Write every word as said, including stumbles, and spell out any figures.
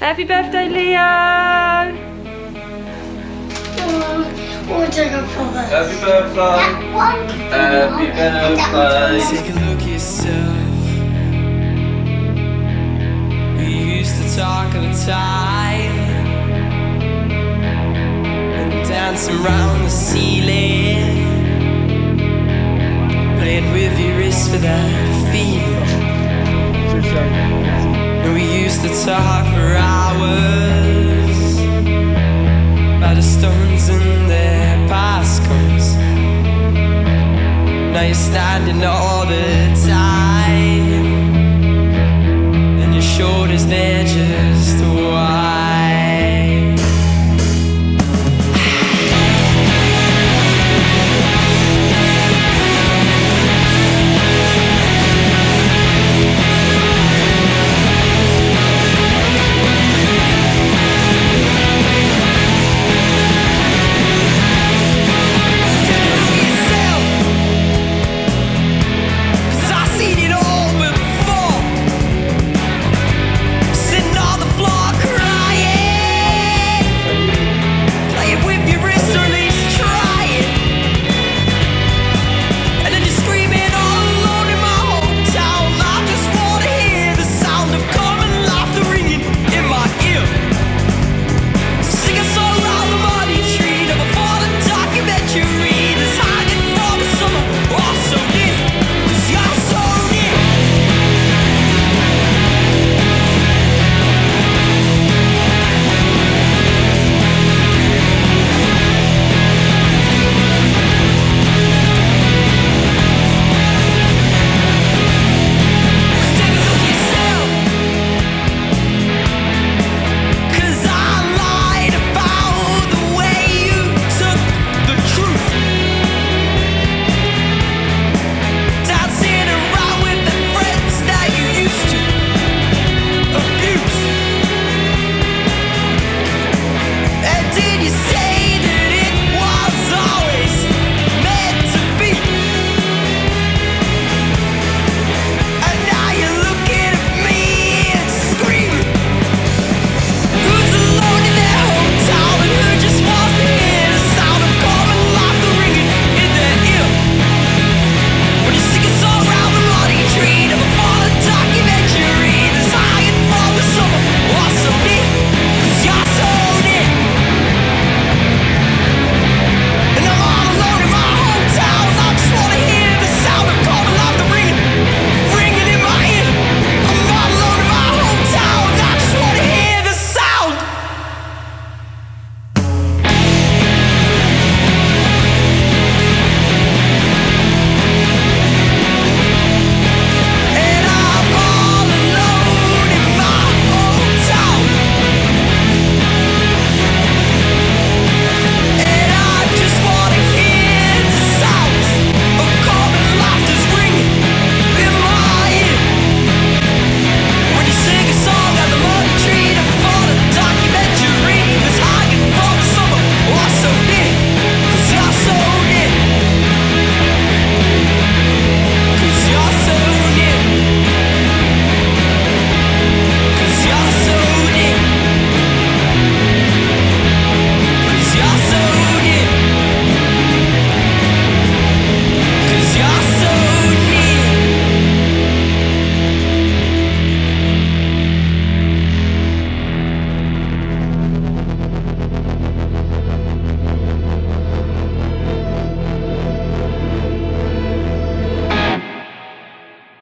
Happy birthday, Leo! Happy birthday! Happy birthday! Take a look at yourself. We used to talk all the time and dance around the ceiling. Played with your wrist for that feeling. And we used to talk for hours about the stones and their past comes. Now you're standing all the